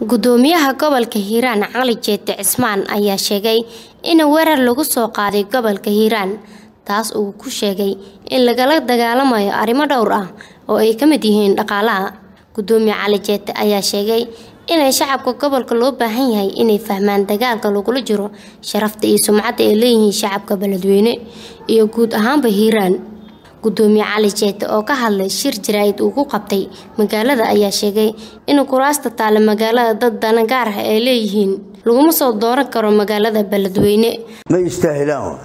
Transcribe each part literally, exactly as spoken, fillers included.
gudoomiyaha gobolka Hiiraan Cali Jeete Cismaan ayaa sheegay in weerar lagu soo qaaday gobolka Hiiraan taas uu ku sheegay in lagala dagaalamayo arrimo dhowr ah oo ay kamid yihiin dhaqaalaha. Gudoomiye Cali Jeete ayaa sheegay in shacabka gobolka loo baahan yahay inay fahmaan dagaalka lagula jiro sharafta iyo sumcadda ay leeyihiin shacabka beledweyne iyo guud ahaanba Hiiraan. Gudoomiye Cali Jeete oo ka hadlay shir jiraayid uu ku qabtay magaalada ayaa sheegay in kuraasta taale magaalada dad dana gaar ah ay leeyihiin laguma soo dooran karo magaalada beledweyne. ma istaahilaan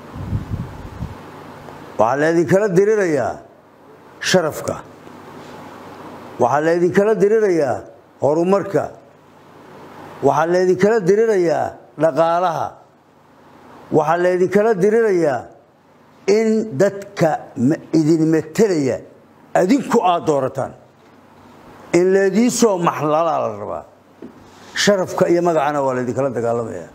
waxa la idin kala dirirayaa sharafka, waxa la idin kala dirirayaa horumarka, waxa la idin kala dirirayaa dhaqaalaha, waxa la idin kala dirirayaa in dadka idin metelaya adinku aad doorataan in leedii soo maxlala la rabaa sharafka iyo magacana waa la idin kala dagaalamaya.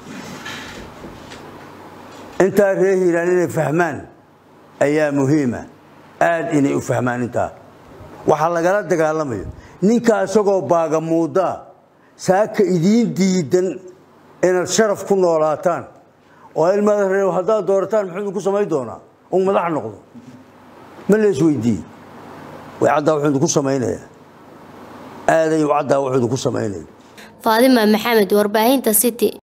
inta reer Hiiraan inay fahmaan ayaa muhiima aad inay u fahmaan inta waxa lagala dagaalamayo ninka asagoo baaga muuda saaka idin diidan inaad sharaf ku noolaataan oo ilmaha reer hadaa doorataan muxuu ku sameey doonaa oo madax noqdo ma lees weydii way cadda wuxuu ku sameeyay aaday u cadda wuxuu ku sameeyay. Faadima Maxamed warbaahinta City.